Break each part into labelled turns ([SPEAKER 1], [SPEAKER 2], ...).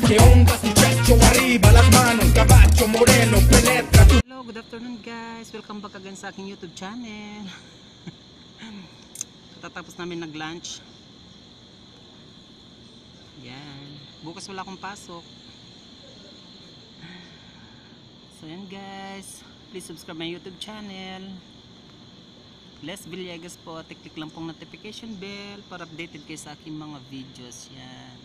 [SPEAKER 1] ¿Qué onda muchacho? Arriba las manos, caballo moreno, penetra tu...
[SPEAKER 2] Hello, good afternoon guys. Welcome back again sa aking YouTube channel. Katatapos namin nag-lunch. Yan. Bukas wala akong pasok. So yan guys. Please subscribe my YouTube channel. Les Villegas po. Click lang pong notification bell para updated kayo sa aking mga videos. Yan.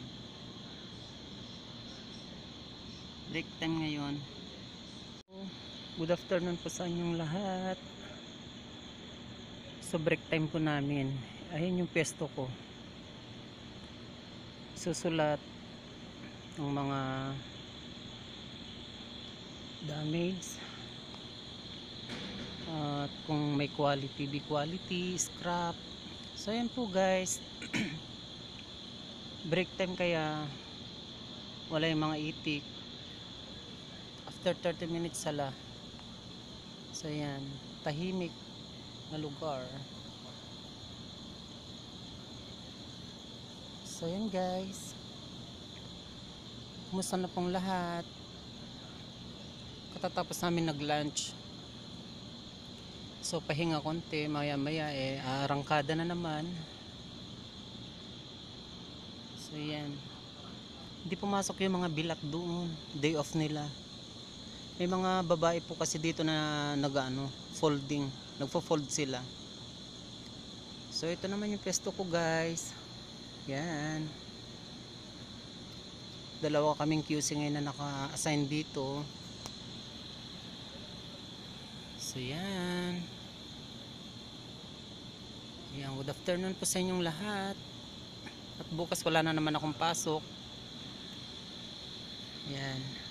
[SPEAKER 2] Break time ngayon. Good afternoon po sa inyong lahat. So break time po namin. Ayun yung pesto ko. Susulat ng mga damage at kung may quality, B quality, scrap. So ayan po guys. Break time kaya wala yung mga itik. After 30 minutes sala. So yan, tahimik na lugar. So yan guys. Kumusta na pong lahat? Katatapos namin nag-lunch. So pahinga konti, maya maya arangkada na naman. So yan. Hindi pumasok yung mga bilat doon. Day off nila. May mga babae po kasi dito na folding, nagfo-fold sila. So ito naman yung pesto ko guys. Yan. Dalawa kaming QC ngayon na naka-assign dito. So yan. Yan, good afternoon po sa inyong lahat. At bukas wala na naman akong pasok. Yan.